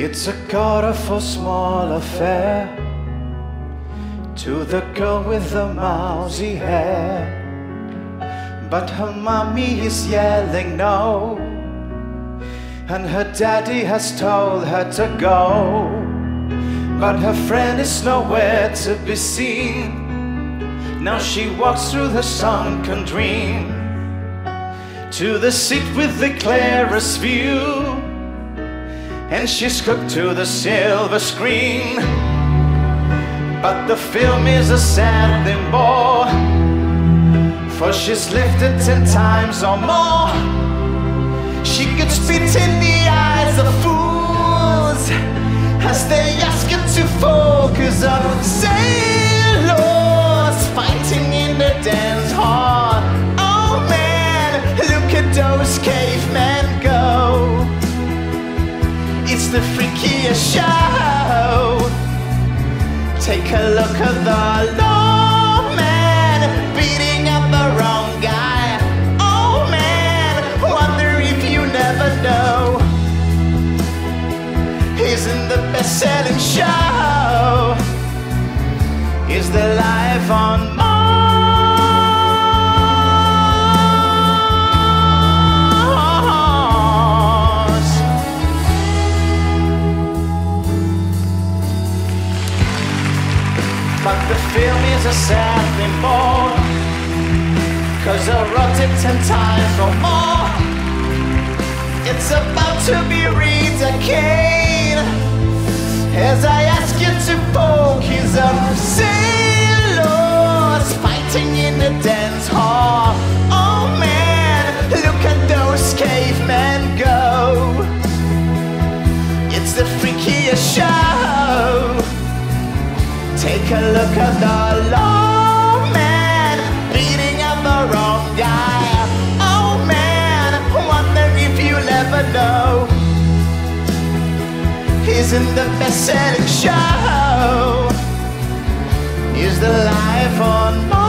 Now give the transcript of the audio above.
It's a quarter for small affair to the girl with the mousy hair, but her mommy is yelling no, and her daddy has told her to go, but her friend is nowhere to be seen. Now she walks through the sunken dream to the seat with the clearest view, and she's hooked to the silver screen. But the film is a sad limbo, for she's lived it 10 times or more. She could spit in the eyes of fools as they ask her to focus on sailors fighting in the dance hall. Oh man, look at those cavemen go. It's the freakiest show. Take a look at the lawman beating up the wrong guy. Oh man, wonder if you never know. Isn't the best-selling show is the life on Mars? But the film is a sad thing more, 'cause I wrote it 10 times or more. It's about to be redecade as I ask you to focus on sailors fighting in the dance hall. Oh man, look at those cavemen go. It's the freakiest show. Take a look at the lawman beating up the wrong guy. Oh man, wonder if you'll ever know. Isn't the best-selling show is the life on Mars?